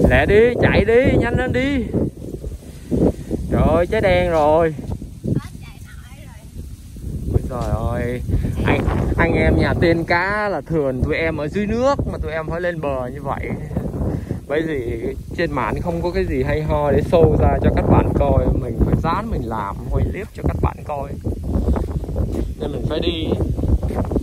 Lẹ đi, chạy đi, nhanh lên đi. Trời ơi, trái đen rồi. Ôi trời ơi, anh em nhà tiên cá là thường tụi em ở dưới nước mà tụi em phải lên bờ như vậy. Bởi vì trên mạng không có cái gì hay ho để show ra cho các bạn coi, mình phải dán mình làm quay clip cho các bạn coi, nên mình phải đi.